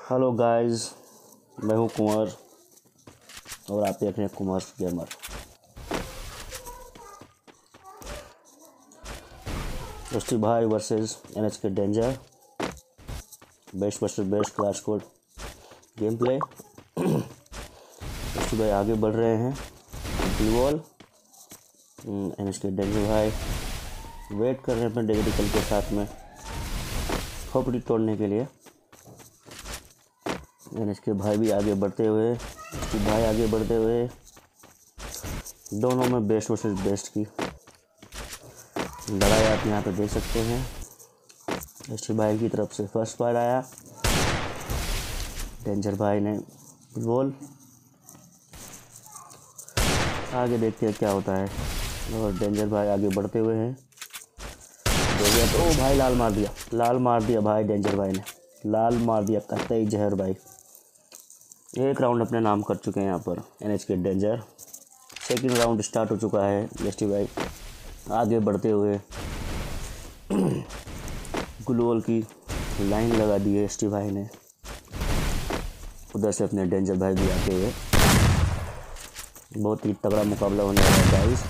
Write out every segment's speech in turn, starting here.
Hello guys, मैं हूं कुंवर और आप देख रहे हैं कुंवर गेमर। दोस्ती भाई versus NHK danger, best versus best class code game play. Dosti भाई आगे बढ़ रहे हैं। वॉल NHK डेंजर भाई वेट कर रहे हैं अपने डेविडिकल के साथ में खोपड़ी तोड़ने के लिए। NHK भाई भी आगे बढ़ते हुए, दोस्ती भाई आगे बढ़ते हुए, दोनों में बेस्ट वर्सेस बेस्ट की लड़ाई आप यहाँ पे देख सकते हैं। दोस्ती भाई की तरफ से फर्स्ट फायर आया, डेंजर भाई ने गोल। आगे देखते हैं क्या होता है। और डेंजर भाई आगे बढ़ते हुए हैं। ओ भाई लाल मार दिया भाई, डेंजर भाई ने लाल मार दिया, कतई जहर भाई। एक राउंड अपने नाम कर चुके हैं यहाँ पर NHK danger. Second round start हो चुका है। दोस्ती भाई आगे बढ़ते हुए ग्लोअल की लाइन लगा दी है दोस्ती भाई ने। उधर से अपने डेंजर भाई भी आते हुए। बहुत ही तगड़ा मुकाबला होने वाला है गाइस।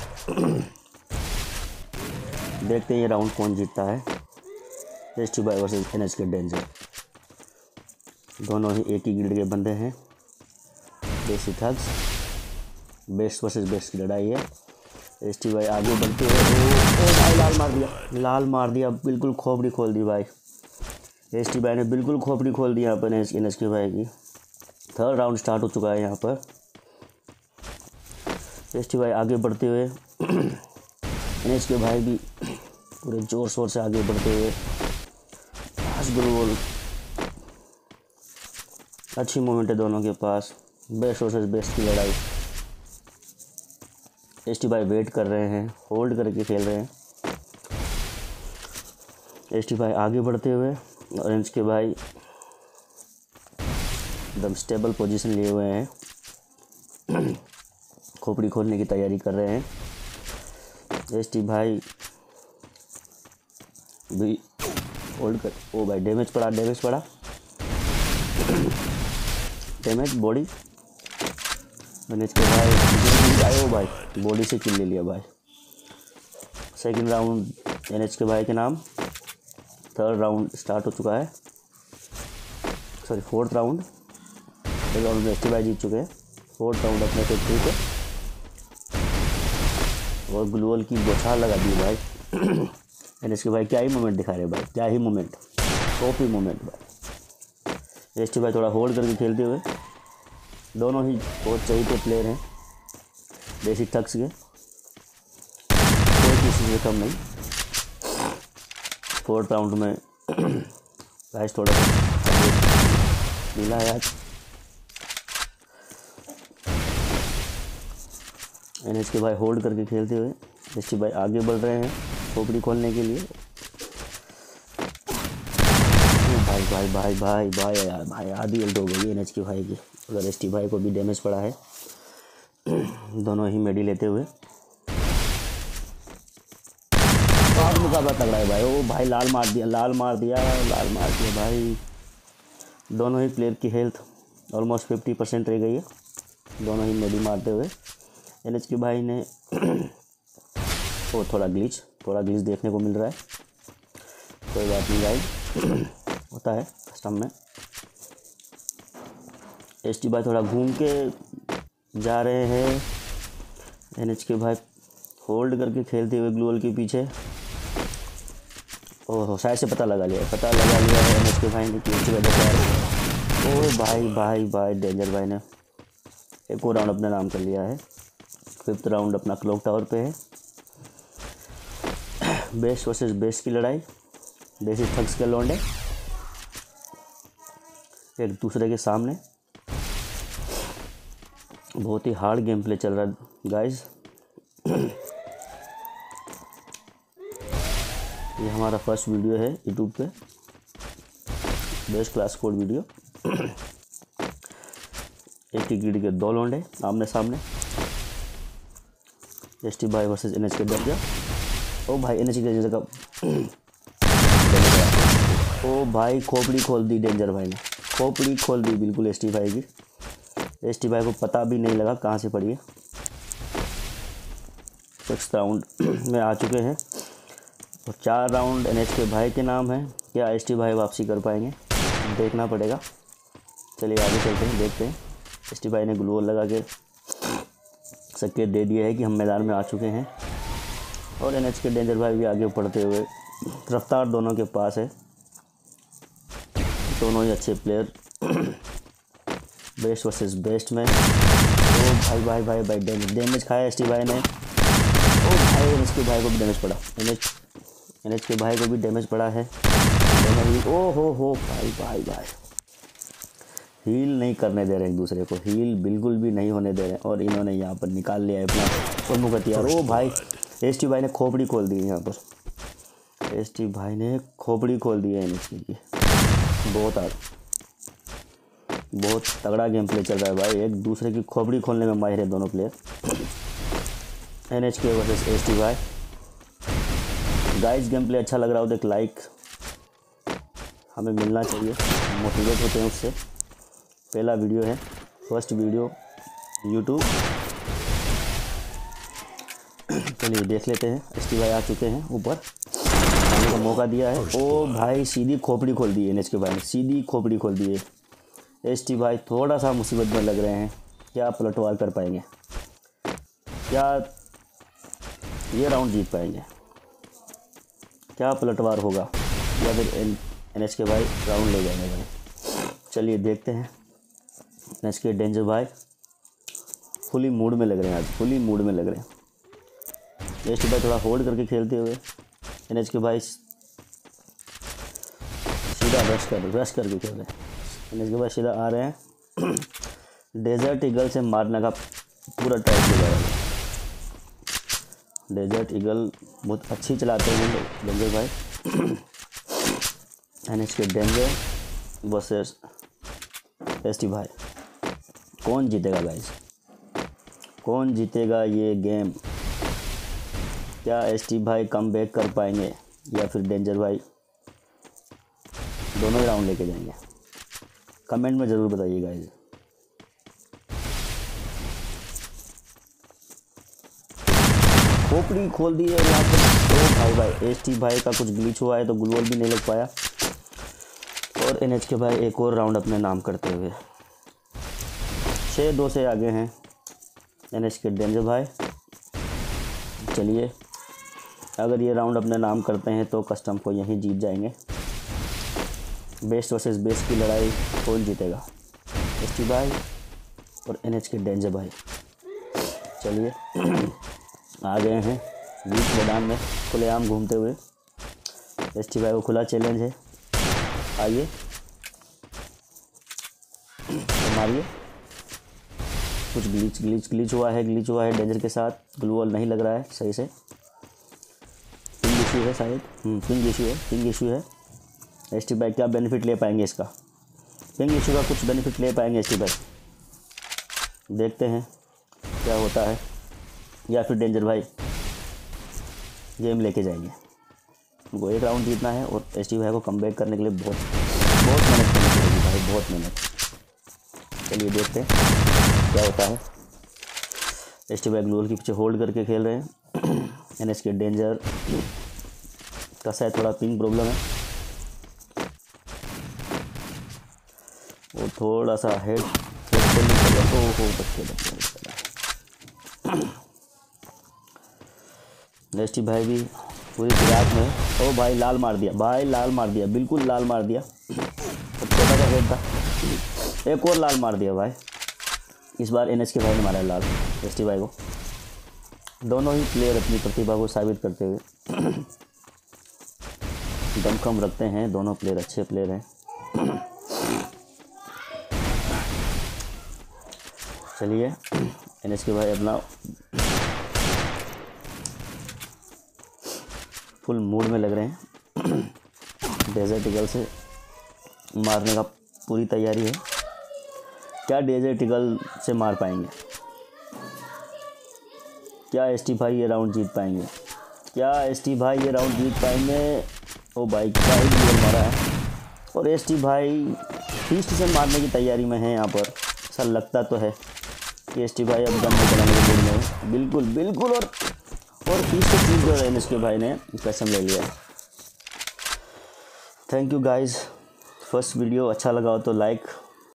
देखते हैं ये राउंड कौन जीतता है। दोस्ती भाई वर्सेस NHK डेंजर, दोनों ही एक ही गिल्ड के बंदे हैं। देसी थग्स, बेस्ट वर्सेस बेस्ट की लड़ाई है। दोस्ती भाई आगे बढ़ते हुए, ओ भाई लाल मार दिया, बिल्कुल खोपड़ी खोल दी भाई। दोस्ती भाई ने बिल्कुल खोपड़ी खोल दी यहाँ पर NHK भाई की। थर्ड राउंड स्टार्ट हो चुका है यहाँ पर। दोस्ती भाई आगे बढ़ते हुए NHK भाई भी पूरे जोर शोर से आगे बढ़ते हुए। अच्छी मोमेंट है दोनों के पास। बेस्ट वर्सेस बेस्ट की लड़ाई। दोस्ती भाई वेट कर रहे हैं, होल्ड करके खेल रहे हैं। दोस्ती भाई आगे बढ़ते हुए और NHK भाई एकदम स्टेबल पोजीशन लिए हुए हैं। खोपड़ी खोलने की तैयारी कर रहे हैं। दोस्ती भाई भी होल्ड कर। ओ भाई डैमेज पड़ा डैमेज बॉडी। NHK भाई आए, ओ भाई बॉडी से किल ले लिया भाई। सेकंड राउंड NHK भाई के नाम। थर्ड राउंड स्टार्ट हो चुका है, फोर्थ राउंड। एक राउंड NHK भाई जीत चुके हैं। फोर्थ राउंड अपने फैक्ट्री पे और ग्लोअल की बौछार लगा दी भाई। NHK भाई क्या ही मोमेंट दिखा रहे भाई, क्या ही मोमेंट, टॉप ही मोमेंट भाई। NHK भाई थोड़ा होल्ड करके खेलते हुए। दोनों ही बहुत सही पे प्लेयर हैं देसी थग्स के, कोई किसी से कम नहीं। फोर्थ राउंड में गाइस थोड़ा सा मिला है आज। NHK भाई होल्ड करके खेलते हुए, NHK भाई आगे बढ़ रहे हैं खोपड़ी खोलने के लिए। भाई आधी एल्ड हो गई NHK भाई की। अगर ST भाई को भी डैमेज पड़ा है। दोनों ही मेडी लेते हुए बहुत मुकाबला तगड़ा है भाई। ओ भाई लाल मार दिया भाई। दोनों ही प्लेयर की हेल्थ ऑलमोस्ट 50% रह गई है, दोनों ही मेडी मारते हुए। NHK भाई ने थोड़ा ग्लिच देखने को मिल रहा है। कोई बात नहीं भाई, होता है कस्टम में। ST भाई थोड़ा घूम के जा रहे हैं। NHK भाई होल्ड करके खेलते हुए ग्लोअल के पीछे। ओह शायद से पता लगा लिया है NHK भाई ने कि ओ भाई डेंजर भाई ने एक और राउंड अपना नाम कर लिया है। फिफ्थ राउंड अपना क्लॉक टावर पे है। बेस्ट वर्सेस बेस्ट की लड़ाई। देसी थग्स के लौंडे एक दूसरे के सामने। बहुत ही हार्ड गेम प्ले चल रहा है गाइस। ये हमारा फर्स्ट वीडियो है यूट्यूब पे, बेस्ट क्लास कोड वीडियो। एक ही गिल्ड के दो लौंडे आमने सामने। ST भाई वर्सेस NHK डेंजर। ओ भाई NHK डेंजर का ओ भाई खोपड़ी खोल दी डेंजर भाई ने, खोपड़ी खोल दी बिल्कुल एस टी भाई की। एस टी भाई को पता भी नहीं लगा कहाँ से पड़ी है। 6 राउंड में आ चुके हैं और 4 राउंड एनएच के भाई के नाम है। क्या एस टी भाई वापसी कर पाएंगे, देखना पड़ेगा। चलिए आगे चलते हैं, देखते हैं। एस टी भाई ने ग्लू वॉल लगा के संकेत दे दिया है कि हम मैदान में आ चुके हैं और एनएच के डेंजर भाई भी आगे बढ़ते हुए, रफ्तार दोनों के पास है, दोनों ही अच्छे प्लेयर। बेस्ट वर्सेस बेस्ट में। ओ भाई भाई भाई भाई डैमेज खाया एस टी भाई ने। ओ भाई एनएच के भाई को भी डैमेज पड़ा, एनएच के भाई को भी डैमेज पड़ा है। ओ हो भाई भाई भाई, हील नहीं करने दे रहे एक दूसरे को, हील बिल्कुल भी नहीं होने दे रहे हैं। और इन्होंने यहाँ पर निकाल लिया है अपना प्रमुख हथियार। ओ भाई एस टी भाई ने खोपड़ी खोल दी है यहाँ पर। एस टी भाई ने खोपड़ी खोल दी है एनएच की। बहुत तगड़ा गेम प्ले चल रहा है भाई, एक दूसरे की खोपड़ी खोलने में माहिर है दोनों player. N H K versus S T भाई। गाइस गेम प्ले अच्छा लग रहा हो तो एक लाइक हमें मिलना चाहिए, मोटिवेट होते हैं उससे। पहला वीडियो है, फर्स्ट वीडियो यूट्यूब। चलिए देख लेते हैं। एस टी भाई आ चुके हैं ऊपर, आने का मौका दिया है। ओ भाई सीधी खोपड़ी खोल दी है एनएच के भाई ने, सीधी खोपड़ी खोल दी है। एस टी भाई थोड़ा सा मुसीबत में लग रहे हैं, क्या पलटवार कर पाएंगे, क्या ये राउंड जीत पाएंगे, क्या पलटवार होगा, या फिर एनएच के भाई राउंड ले जाएंगे भाई। चलिए देखते हैं। एनएच के डेंजर भाई फुली मूड में लग रहे हैं, आज फुली मूड में लग रहे हैं। एस टी भाई थोड़ा होल्ड करके खेलते हुए, एनएच के भाई सीधा रश करके खेल रहे हैं। एनएच के भाई सीधा आ रहे हैं, डेजर्ट ईगल से मारने का पूरा ट्राई किया जा रहा है। डेजर्ट ईगल बहुत अच्छी चलाते हैं डेंजर भाई। एनएच के डेंजर वर्सेस एस टी भाई, कौन जीतेगा गाइस, कौन जीतेगा ये गेम? क्या एस टी भाई कम बैक कर पाएंगे या फिर डेंजर भाई दोनों ही राउंड लेके जाएंगे? कमेंट में ज़रूर बताइए गाइस। खोपड़ी खोल दी है यहाँ पर। ओ भाई एस टी भाई का कुछ ग्लिच हुआ है तो ग्लू वॉल भी नहीं लग पाया और एनएच के भाई एक और राउंड अपने नाम करते हुए 6-2 से आगे हैं एनएच के डेंजर भाई। चलिए अगर ये राउंड अपने नाम करते हैं तो कस्टम को यहीं जीत जाएंगे। बेस्ट वर्सेस बेस्ट की लड़ाई कौन जीतेगा, एस टी भाई और एनएच के डेंजर भाई। चलिए आ गए हैं बीच मैदान में खुलेआम घूमते हुए। एस टी भाई को खुला चैलेंज है, आइए तो मारिए। कुछ ग्लिच हुआ है डेंजर के साथ, ग्लू वॉल नहीं लग रहा है सही से। पिंग इशू है शायद, पिंग इशू है। एस टी भाई क्या बेनिफिट ले पाएंगे इसका, पिंग इशू का कुछ बेनिफिट ले पाएंगे एस टी भाई? देखते हैं क्या होता है, या फिर डेंजर भाई गेम लेके जाएंगे। उनको एक राउंड जीतना है और एस टी भाई को कमबैक करने के लिए बहुत मेहनत करनी पड़ेगी भाई, बहुत मेहनत। चलिए देखते हैं क्या होता है। एस टी भाई ग्लोल के पीछे होल्ड करके खेल रहे हैं। एनएच के डेंजर का शायद थोड़ा पिंग प्रॉब्लम है, वो थोड़ा सा हेड एस टी भाई भी पूरी फिराक में। ओ भाई लाल मार दिया, बिल्कुल लाल मार दिया। छोटा सा हेड था, एक और लाल मार दिया भाई। इस बार एनएच के भाई ने मारा लाल एस टी भाई को। दोनों ही प्लेयर अपनी प्रतिभा को साबित करते हुए दमखम रखते हैं, दोनों प्लेयर अच्छे प्लेयर हैं। चलिए एनएच के भाई अपना फुल मूड में लग रहे हैं। डेजर्ट ईगल से मारने का पूरी तैयारी है। क्या डेजर्ट ईगल से मार पाएंगे, क्या एस टी भाई ये राउंड जीत पाएंगे, ओ भाई क्या ही गोल मारा है। और एसटी भाई फीस्ट से मारने की तैयारी में है यहाँ पर। ऐसा लगता तो है कि एसटी भाई अब गन में चलाने के मूड में है। बिल्कुल बिल्कुल। और फीस्ट से चूक गए एनएसके भाई ने कसम ले लिया। Thank you guys. First video अच्छा लगा हो तो लाइक